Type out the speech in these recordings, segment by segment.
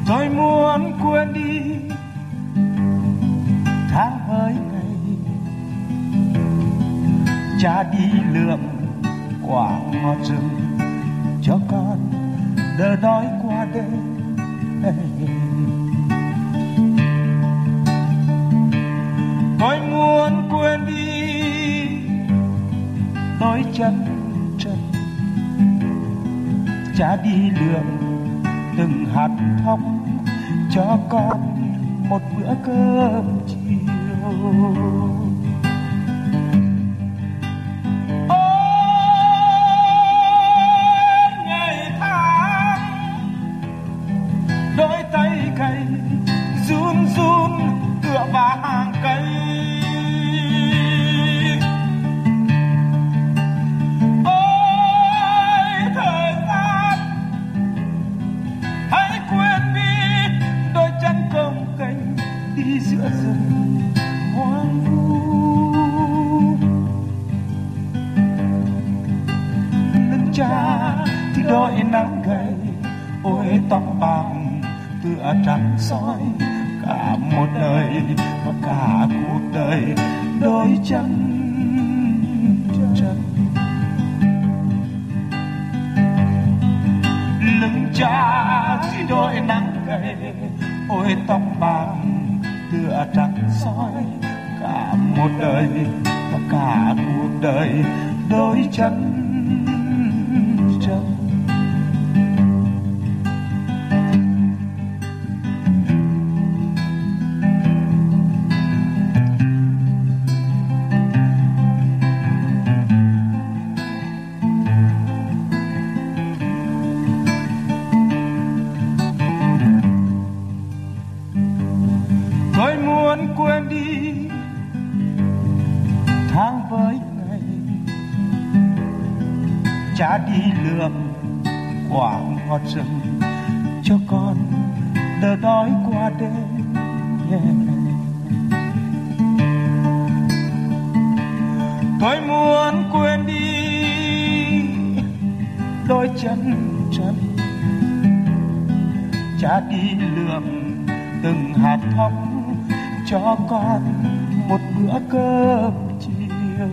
Tôi muốn quên đi tháng hơi ngày, cha đi lượm quả ngọt rừng cho con đỡ đói qua đêm. Tôi muốn quên đi đôi chân trần, cha đi lượm từng hạt thóc cho con một bữa cơm chiều. Ôi ngày tháng đôi tay cày run run tựa vào hàng cây. Đi giữa rừng hoang vu, lưng cha thì đôi nắng gầy, ôi tóc bạc tựa trắng soi. Cả một đời và cả cuộc đời đôi chân trần. Lưng cha thì đôi nắng gầy, ôi tóc bạc tựa trắng soi. Cả một đời và cả cuộc đời đôi chân trần. Tôi muốn quên đi tháng với ngày, cha đi lượm quả ngọt rừng cho con đỡ đói qua đêm. Tôi muốn quên đi đôi chân trần, cha đi lượm từng hạt thóc cho con một bữa cơm chiều.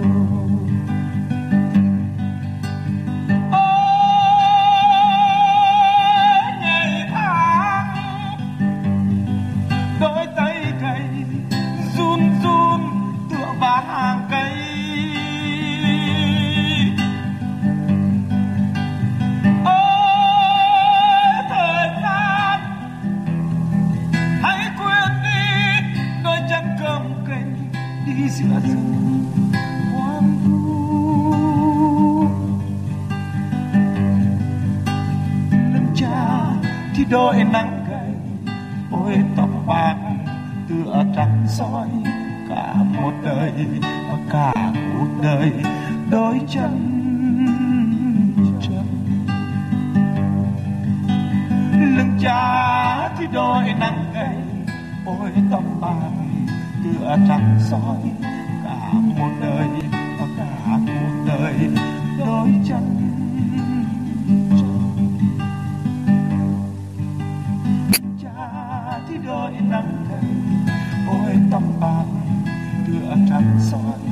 Ôi ngày tháng đôi tay cày run run tựa vào hàng cây. Đi giữa rừng hoang vu, lưng cha thì đôi nắng gầy, ôi tóc bạc tựa trắng soi. Cả một đời và cả cuộc đời đôi chân trần. Lưng cha thì đôi nắng gầy, ôi tóc bạc tựa trắng soi. Cả một đời và cả cuộc đời đôi chân trần. Cha thì đôi nắng gầy, ôi tóc bạc tựa trắng soi.